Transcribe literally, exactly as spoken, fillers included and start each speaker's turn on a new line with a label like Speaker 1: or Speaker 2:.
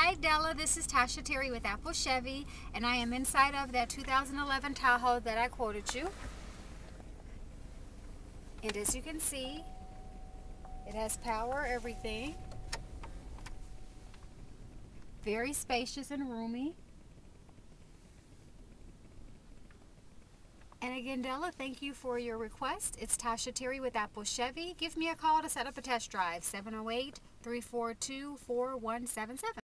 Speaker 1: Hi Della, this is Tasha Terry with Apple Chevy, and I am inside of that two thousand eleven Tahoe that I quoted you. And as you can see, it has power, everything. Very spacious and roomy. And again, Della, thank you for your request. It's Tasha Terry with Apple Chevy. Give me a call to set up a test drive, seven oh eight, three four two, four one seven seven.